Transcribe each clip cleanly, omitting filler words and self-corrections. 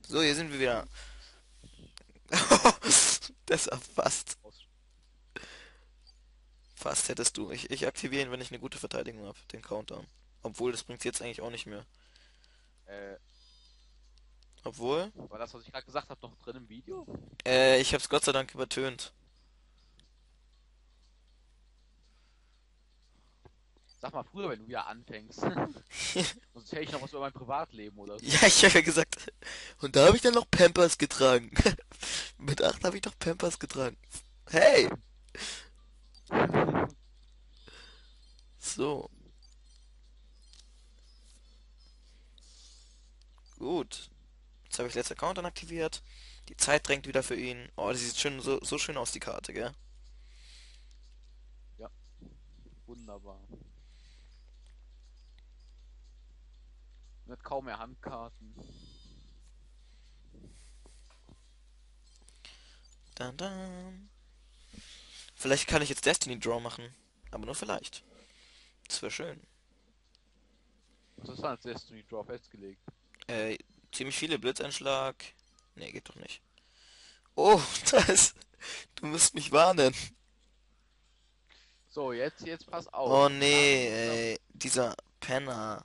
So, hier sind wir wieder. Das war fast. Aus. Fast hättest du. Ich aktiviere ihn, wenn ich eine gute Verteidigung habe, den Countdown. Obwohl, das bringt jetzt eigentlich auch nicht mehr. Äh, Obwohl, war das, was ich gerade gesagt habe, noch drin im Video? ich habe es Gott sei Dank übertönt. Sag mal früher, wenn du wieder anfängst. Sonst hätte ich noch was über mein Privatleben oder so. Ja, ich habe ja gesagt. Und da habe ich dann noch Pampers getragen. Mit 8 habe ich doch Pampers getragen. Hey! So, gut. Jetzt habe ich letzter Countdown aktiviert. Die Zeit drängt wieder für ihn. Oh, die sieht schön, so schön aus, die Karte, gell? Ja, wunderbar. Man hat kaum mehr Handkarten. Dann, dann. Vielleicht kann ich jetzt Destiny Draw machen. Aber nur vielleicht. Das wäre schön. Was ist dann als Destiny Draw festgelegt? Äh, ziemlich viele Blitzeinschlag. Nee, geht doch nicht. Oh, das. Du musst mich warnen. So, jetzt pass auf. Oh nee, Langsam, dieser Penner.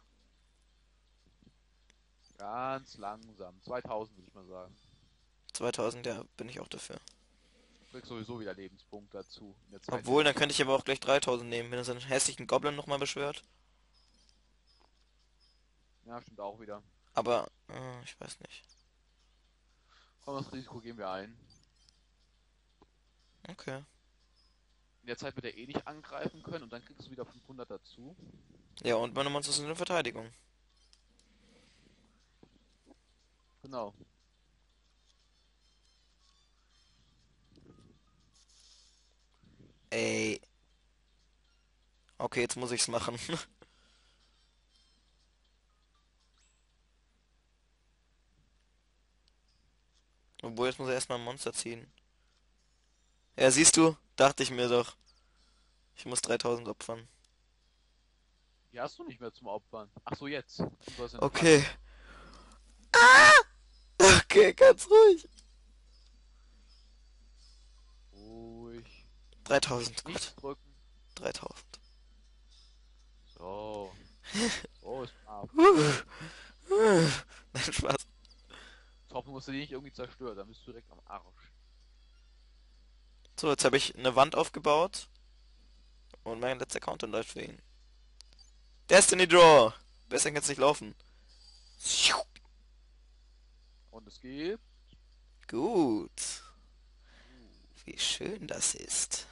ganz langsam. 2000 würde ich mal sagen. 2000, ja, bin ich auch dafür. Kriegst sowieso wieder Lebenspunkte dazu. In der Zeit, Obwohl, während dann ich könnte ich mache. aber auch gleich 3000 nehmen, wenn er seinen hässlichen Goblin nochmal beschwört. Ja, stimmt auch wieder. Aber, ich weiß nicht. Komm, das Risiko gehen wir ein. Okay. In der Zeit wird er eh nicht angreifen können und dann kriegst du wieder 500 dazu. Ja, und meine Monster sind in Verteidigung. Genau. Ey. Okay, jetzt muss ich's machen. Obwohl, jetzt muss er erstmal ein Monster ziehen. Ja, siehst du? Dachte ich mir doch. Ich muss 3000 opfern. Die hast du nicht mehr zum Opfern. Ach so, jetzt. Du hast eine Okay. Falle. Okay, ganz ruhig. Ruhig. 3000, Nichts gut. drücken. 3000. So. So ist brav. Nein, Spaß. Jetzt hoffen musst du die nicht irgendwie zerstört, dann bist du direkt am Arsch. So, jetzt habe ich eine Wand aufgebaut und mein letzter Counter läuft für ihn. Destiny Draw! Besser kann's nicht laufen. Und es geht. Gut. Wie schön das ist.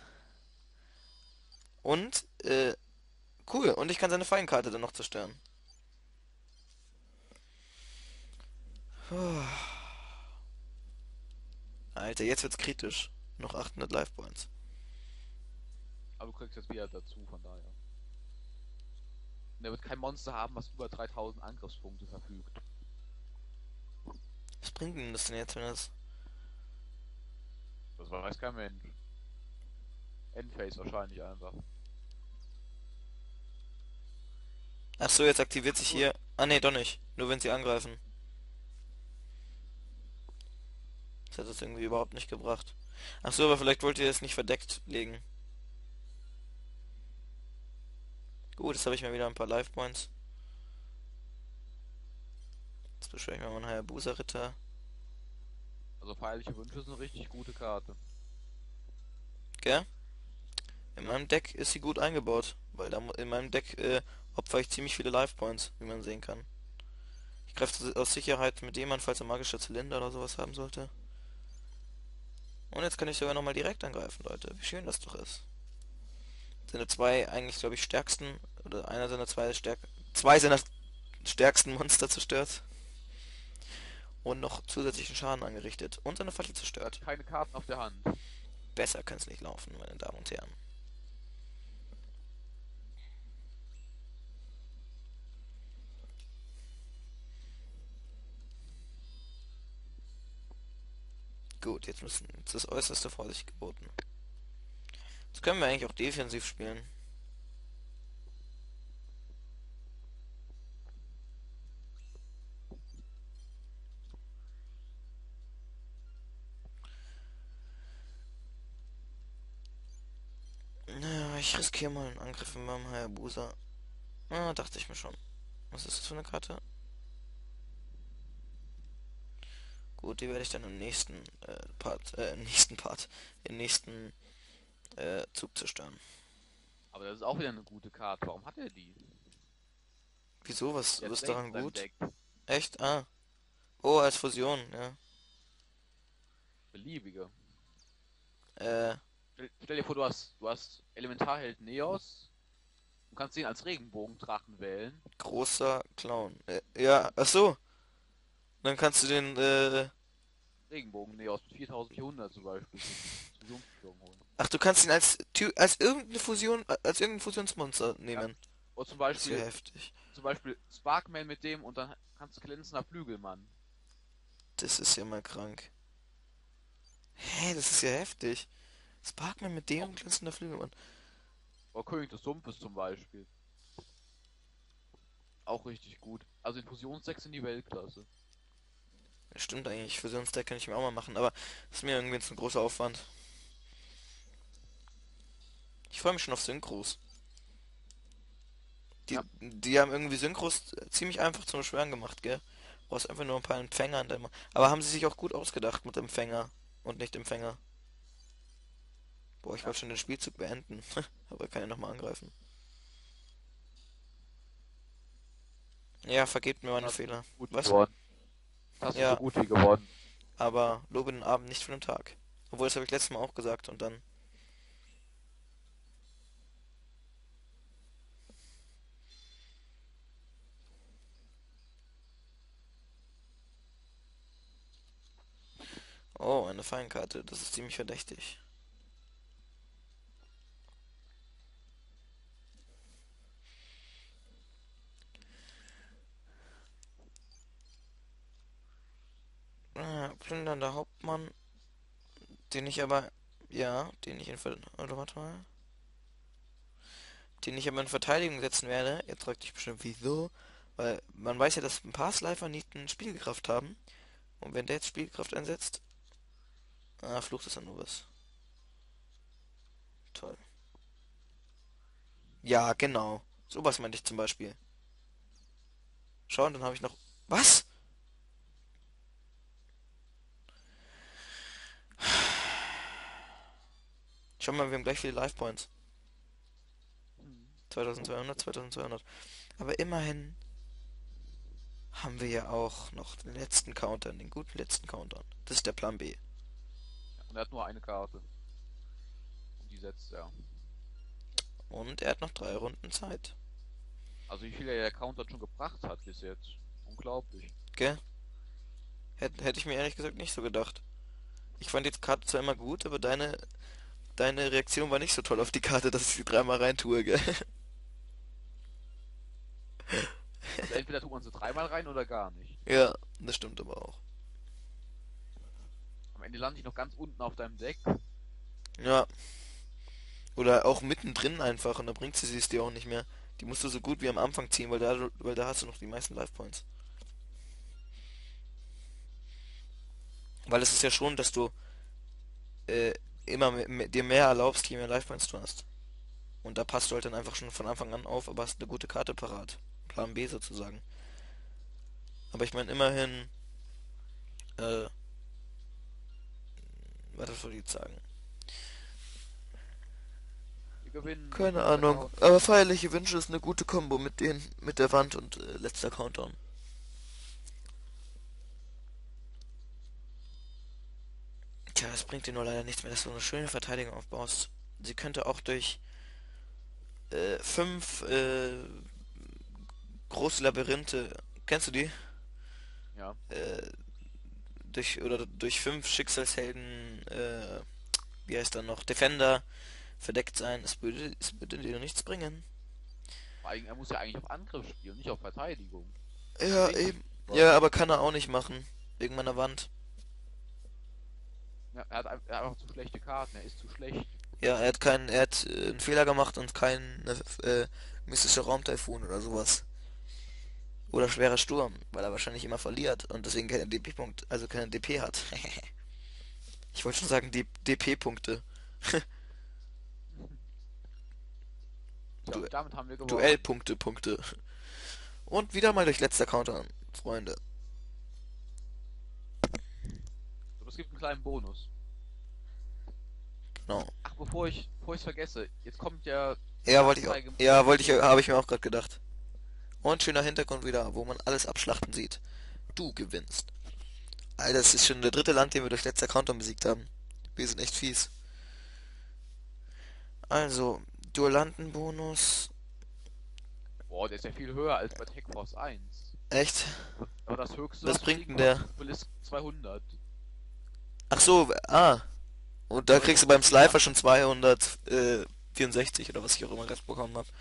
Und, cool. Und ich kann seine Feinkarte dann noch zerstören. Alter, jetzt wird's kritisch. Noch 800 Life Points. Aber du kriegst jetzt wieder dazu, von daher. Und er wird kein Monster haben, was über 3000 Angriffspunkte verfügt. Was bringt ihm das denn jetzt, wenn das... Das weiß kein Mensch. Endphase wahrscheinlich einfach. Ach so, jetzt aktiviert sich Achso, hier... Ah nee, doch nicht. Nur wenn sie angreifen. Das hat es irgendwie überhaupt nicht gebracht. Ach so, aber vielleicht wollt ihr es nicht verdeckt legen. Gut, jetzt habe ich mal wieder ein paar Life Points. Jetzt beschwöre ich mal meinen Hayabusa-Ritter. also feierliche Wünsche ist eine richtig gute Karte. Gell? In Ja. meinem Deck ist sie gut eingebaut. Weil da in meinem Deck opfer ich ziemlich viele Life Points, wie man sehen kann. Ich greife aus Sicherheit mit dem an, falls er magischer Zylinder oder sowas haben sollte. Und jetzt kann ich sogar nochmal direkt angreifen, Leute. Wie schön das doch ist. Seine zwei eigentlich, glaube ich, stärksten, oder einer seiner zwei seiner stärksten Monster zerstört. Und noch zusätzlichen Schaden angerichtet. Und seine Falle Er hat zerstört. keine Karten auf der Hand. Besser kann es nicht laufen, meine Damen und Herren. Gut, jetzt ist äußerste Vorsicht geboten. Jetzt können wir eigentlich auch defensiv spielen. ich riskiere mal einen Angriff mit meinem Hayabusa. Ah, dachte ich mir schon. Was ist das für eine Karte? Gut, die werde ich dann im nächsten im nächsten Zug zerstören. Aber das ist auch wieder eine gute Karte. Warum hat er die? Wieso? Was Der hat ist Blade daran in seinem gut? Deck. Echt? Ah. Oh, als Fusion, ja. Beliebige. Äh, Stell dir vor, du hast Elementarheld Neos. Du kannst den als Regenbogendrachen wählen. großer Clown. Ja, ach so. Dann kannst du den, Regenbogen Neos mit 4400 zum Beispiel. Als Fusionsbeschwörung holen. ach, du kannst ihn als irgendeine Fusion, als irgendein Fusionsmonster Ja. nehmen. Oder zum Das ist ja Beispiel, heftig. Sparkman mit dem und dann kannst du glänzender Flügelmann. Das ist ja mal krank. Hä, das ist ja heftig. Sparkman mit dem Auch, glänzender Flügelmann. oder König des Sumpfes zum Beispiel. Auch richtig gut. Also in Fusionsdecks in die Weltklasse. Ja, stimmt eigentlich, Fusionsdeck kann ich mir auch mal machen, aber das ist mir irgendwie jetzt ein großer Aufwand. Ich freue mich schon auf Synchros. Ja. Die haben irgendwie Synchros ziemlich einfach zum Beschwören gemacht, gell? Du brauchst einfach nur ein paar Empfänger in deinem. Aber haben sie sich auch gut ausgedacht mit Empfänger und nicht Empfänger. Boah, ich Ja. wollte schon den Spielzug beenden. Aber kann ja nochmal angreifen. Ja, vergebt mir meine Hast du Fehler. gut wie Was? gewonnen. Hast du so Ja, gut wie gewonnen. aber lobe den Abend nicht für den Tag. Obwohl, das habe ich letztes Mal auch gesagt und dann. Oh, eine Feinkarte. Das ist ziemlich verdächtig. Plündernder Hauptmann, den ich aber. Ja, den ich in. Oder warte mal. Den ich aber in Verteidigung setzen werde. Jetzt fragt dich bestimmt, wieso? Weil man weiß ja, dass ein paar Slifer nicht eine Spielkraft haben. Und wenn der jetzt Spielkraft einsetzt. Ah, Fluch des Anubis. Toll. Ja, genau. Sowas meinte ich zum Beispiel. Schau, und dann habe ich noch. Was? Schau mal, wir haben gleich viele Life Points. Hm. 2200, 2200. Aber immerhin haben wir ja auch noch den letzten Countdown, den guten letzten Countdown. Das ist der Plan B. Ja, und er hat nur eine Karte. Und die setzt er. Und er hat noch 3 Runden Zeit. Also wie viel er der Counter schon gebracht hat bis jetzt. Unglaublich. Gell? Hätte ich mir ehrlich gesagt nicht so gedacht. Ich fand die Karte zwar immer gut, aber deine Reaktion war nicht so toll auf die Karte, dass ich sie dreimal reintue, gell? Also entweder tut man sie dreimal rein oder gar nicht. Ja, das stimmt aber auch. Am Ende lande ich noch ganz unten auf deinem Deck. Ja. Oder auch mittendrin einfach und da bringt sie es dir auch nicht mehr. Die musst du so gut wie am Anfang ziehen, weil da hast du noch die meisten Life Points. Weil es ist ja schon, dass du äh, immer dir mehr erlaubst, je mehr Life Points du hast. Und da passt du halt dann einfach schon von Anfang an auf, aber hast eine gute Karte parat. Plan B sozusagen. Aber ich meine immerhin, äh, was soll ich jetzt sagen? Wir gewinnen. Keine Letzter Ahnung. Count. Aber feierliche Wünsche ist eine gute Kombo mit der Wand und letzter Countdown. Tja, es bringt dir nur leider nichts mehr, dass du eine schöne Verteidigung aufbaust. Sie könnte auch durch 5 große Labyrinthe, kennst du die? Ja. Äh, durch 5 Schicksalshelden, wie heißt er noch, Defender verdeckt sein. Es würde dir nichts bringen. Vor allem, er muss ja eigentlich auf Angriff spielen, nicht auf Verteidigung. Ja, Deswegen ist eben. es Ja, aber kann er auch nicht machen. Wegen meiner Wand. ja, er hat einfach zu schlechte Karten, er ist zu schlecht. Ja, er hat einen Fehler gemacht und kein mystischer Raumtaifun oder sowas. Oder schwerer Sturm, weil er wahrscheinlich immer verliert und deswegen keine DP-Punkt, also keine DP hat. Ich wollte schon sagen DP-Punkte. Tja, und damit haben wir gewonnen. Duellpunkte, Punkte. Und wieder mal durch letzter Counter, Freunde. Aber es gibt einen kleinen Bonus. Genau. Ach, bevor ich es vergesse, jetzt kommt ja Ja, wollte ich auch. Anzeige- Ja, habe ich mir auch gerade gedacht. Und schöner Hintergrund wieder, wo man alles abschlachten sieht. Du gewinnst. Alter, das ist schon der dritte Land, den wir durch letzter Counter besiegt haben. Wir sind echt fies. Also, Duellantenbonus. Boah, der ist ja viel höher als bei Tech Force 1. Echt? Aber das höchste, Was was wir bringt kriegen, denn der? ist 200. Ach so, Und da Aber kriegst das du beim ist Slifer schon 264 oder was ich auch immer gerade bekommen habe.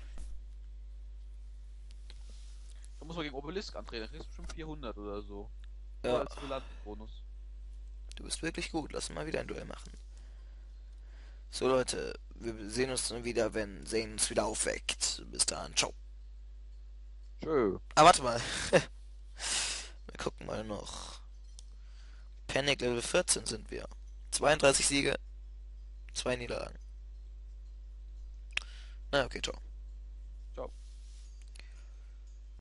Da muss man gegen Obelisk antreten, da kriegst du bestimmt 400 oder so. Nur Ja, als Bonus. du bist wirklich gut. Lass mal wieder ein Duell machen. So Leute, wir sehen uns dann wieder, wenn Zane uns wieder aufweckt. Bis dann, ciao. Schön. Ah, warte mal. Wir gucken mal noch. Panic Level 14 sind wir. 32 Siege, 2 Niederlagen. Na, okay, ciao.